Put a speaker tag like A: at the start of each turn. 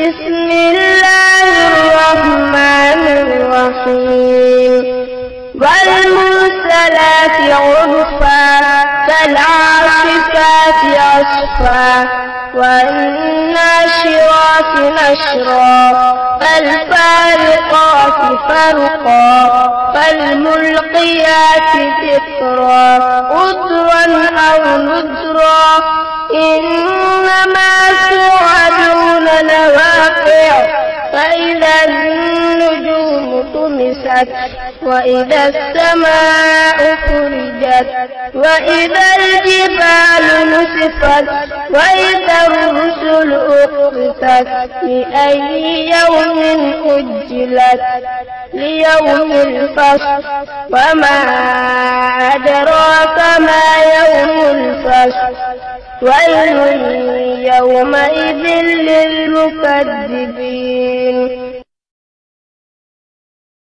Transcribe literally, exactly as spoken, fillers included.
A: بسم الله الرحمن الرحيم والمرسلات عرفا فالعاصفات عصفا والناشرات نشرا فالفارقات فرقا فالملقيات ذكرا عذرا أو نذرا إنما توعدون لواقع فإذا النجوم طمست وإذا السماء فرجت وإذا الجبال نسفت وإذا الرسل أقتت لأي يوم أجلت ليوم الفصل وما أدراك ما يوم الفصل ويل يومئذ للمكذبين